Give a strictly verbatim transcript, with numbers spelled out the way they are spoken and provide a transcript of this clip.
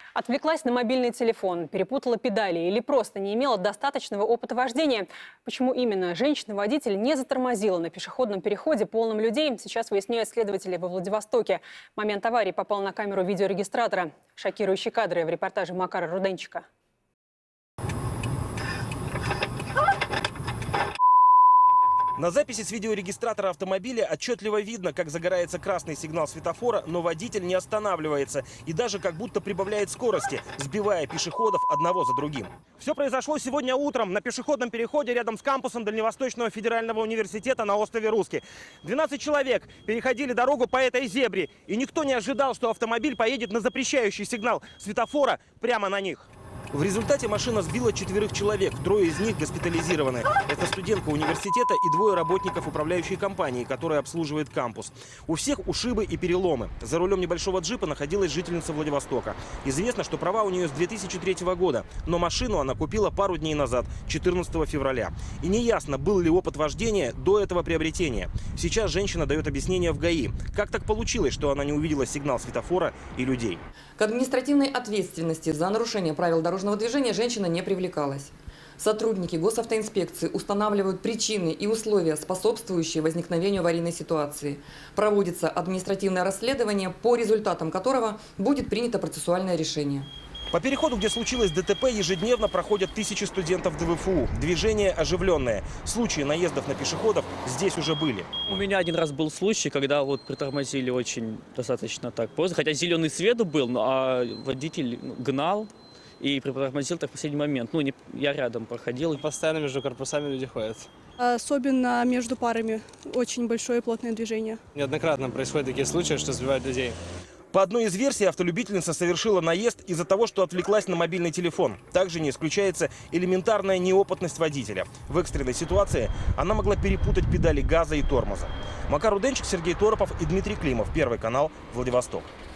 Отвлеклась на мобильный телефон, перепутала педали или просто не имела достаточного опыта вождения. Почему именно женщина-водитель не затормозила на пешеходном переходе, полном людей, сейчас выясняют следователи во Владивостоке. Момент аварии попал на камеру видеорегистратора. Шокирующие кадры в репортаже Макара Руденчика. На записи с видеорегистратора автомобиля отчетливо видно, как загорается красный сигнал светофора, но водитель не останавливается и даже как будто прибавляет скорости, сбивая пешеходов одного за другим. Все произошло сегодня утром на пешеходном переходе рядом с кампусом Дальневосточного федерального университета на острове Русский. двенадцать человек переходили дорогу по этой зебре, и никто не ожидал, что автомобиль поедет на запрещающий сигнал светофора прямо на них. В результате машина сбила четверых человек, трое из них госпитализированы. Это студентка университета и двое работников управляющей компании, которая обслуживает кампус. У всех ушибы и переломы. За рулем небольшого джипа находилась жительница Владивостока. Известно, что права у нее с две тысячи третьего года, но машину она купила пару дней назад, четырнадцатого февраля. И неясно, был ли опыт вождения до этого приобретения. Сейчас женщина дает объяснение в ГАИ. Как так получилось, что она не увидела сигнал светофора и людей? К административной ответственности за нарушение правил дорожного движения женщина не привлекалась. Сотрудники госавтоинспекции устанавливают причины и условия, способствующие возникновению аварийной ситуации. Проводится административное расследование, по результатам которого будет принято процессуальное решение. По переходу, где случилось ДТП, ежедневно проходят тысячи студентов ДВФУ. Движение оживленное. Случаи наездов на пешеходов здесь уже были. У меня один раз был случай, когда вот притормозили очень достаточно так поздно. Хотя зеленый свет был, а водитель гнал и притормозил так в последний момент. Ну, не, я рядом проходил. Постоянно между корпусами люди ходят. Особенно между парами очень большое и плотное движение. Неоднократно происходят такие случаи, что сбивают людей. По одной из версий, автолюбительница совершила наезд из-за того, что отвлеклась на мобильный телефон. Также не исключается элементарная неопытность водителя. В экстренной ситуации она могла перепутать педали газа и тормоза. Макар Руденчик, Сергей Торопов и Дмитрий Климов. Первый канал, Владивосток.